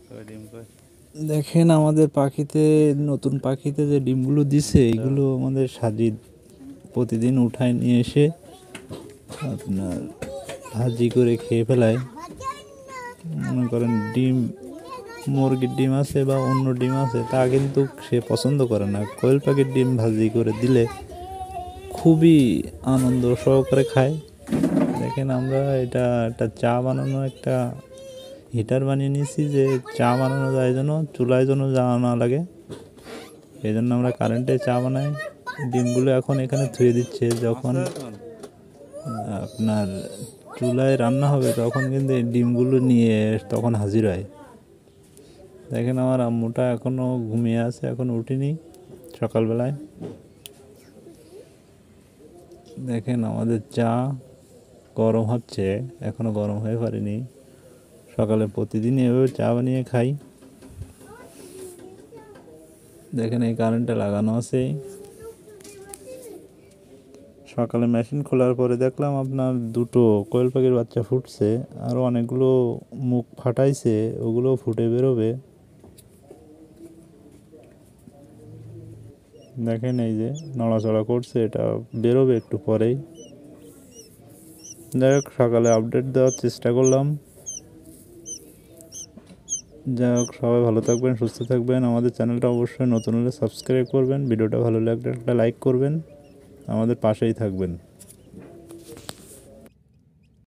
দেখেন আমাদের পাখিতে নতুন পাখিতে যে ডিমগুলো দিছে এগুলো আমাদের সাজিদ প্রতিদিন উঠায় নিয়ে এসে আপনার ভাজি করে খেয়ে ফেলায়। মনে করেন ডিম, মুরগির ডিম আছে বা অন্য ডিম আছে তা কিন্তু সে পছন্দ করে না। কোয়েল পাখির ডিম ভাজি করে দিলে খুবই আনন্দ সহকারে খায়। দেখেন আমরা এটা একটা চা বানানো একটা হিটার বানিয়ে নিয়েছি, যে চা বানানো যায় যেন চুলায় যেন যাওয়া না লাগে, এই জন্য আমরা কারেন্টে চা বানাই। ডিমগুলো এখন এখানে ধুয়ে দিচ্ছে, যখন আপনার চুলায় রান্না হবে তখন কিন্তু এই ডিমগুলো নিয়ে তখন হাজির হয়। দেখেন আমার আম্মুটা এখনও ঘুমিয়ে আছে, এখনও উঠিনি সকালবেলায়। দেখেন আমাদের চা গরম হচ্ছে, এখনও গরম হয়ে পারেনি। সকালে প্রতিদিন এভাবে চা বানিয়ে খাই। দেখেন এই কারেন্টটা লাগানো আছে। সকালে মেশিন খোলার পরে দেখলাম আপনার দুটো কোয়েল পাখির বাচ্চা ফুটছে, আরও অনেকগুলো মুখ ফাটাইছে, ওগুলো ফুটে বেরোবে। দেখেন এই যে নড়াচড়া করছে, এটা বেরোবে একটু পরেই। যাই হোক সকালে আপডেট দেওয়ার চেষ্টা করলাম। যাই হোক সবাই ভালো থাকবেন, সুস্থ থাকবেন। আমাদের চ্যানেলটা অবশ্যই নতুন হলে সাবস্ক্রাইব করবেন, ভিডিওটা ভালো লাগলে একটা লাইক করবেন, আমাদের পাশেই থাকবেন।